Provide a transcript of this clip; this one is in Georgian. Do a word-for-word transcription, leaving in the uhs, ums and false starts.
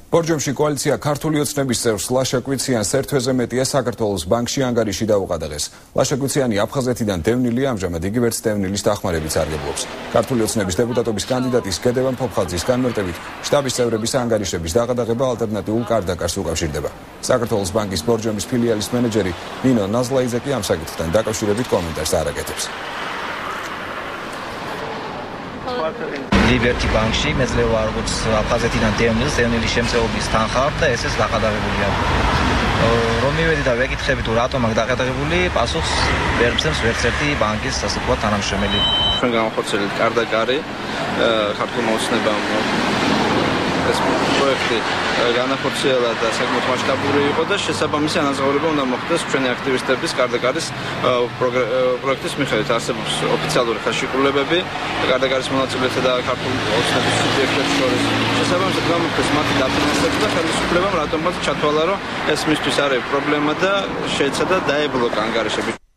ბორჯომში კოალიცია ქართული ოცნების წევრს ლაშა კვიციანს ერთ თვეზე მეტია საქართველოს ბანკში ანგარიში დაუყადაღეს. ლაშა კვიციანი აფხაზეთიდან დევნილია, ამჟამად იგი ვერც დევნილის დახმარებით სარგებლობს. ქართული ოცნების დეპუტატობის კანდიდატის გედევან ფოფხაძის განმარტებით, შტაბის წევრების ანგარიშების დაყადაღება ალტერნატიულ კარდაკარს უკავშირდება. საქართველოს ბანკის ბორჯომის ფილიალის მენეჯერი ნინო ნაზლაიძე კი ამ საკითხთან დაკავშირებით კომენტარს არ აკეთებს. Liberty Bank-ში მეძლევა როგორც აფხაზეთიდან დევნილს, დევნილის შემწეობის თანხა და ესეც დაყადაღებულია. რომ მივედი და ვეკითხები თუ რატომ აქ დაყადაღებული, პასუხს ვერ მცემს ვერც ერთი ბანკის ასე ვთქვათ თანამშრომელი. ჩვენ გამახორციელებთ კარდაკარი ქართულმა ოცნებამ ეს პროექტი განახორციელა და საკმაოდ მასშტაბური იყო და შესაბამისი ანაზღაურება უნდა მოხდეს ჩვენი აქტივისტების კარდაკარის პროექტის მიხედვით. არსებობს ოფიციალური ხელშეკრულებები კარდაკარის მონაწილეთა და ქართული ოცნების სუბიექტებს შორის. შესაბამისად გამოხდეს მათი დაფინანსება და ხელისუფლებამ რატომღაც ჩათვალა, რომ ეს მისთვის არის პრობლემა და შეეცადა დაებლოკა ანგარიშები.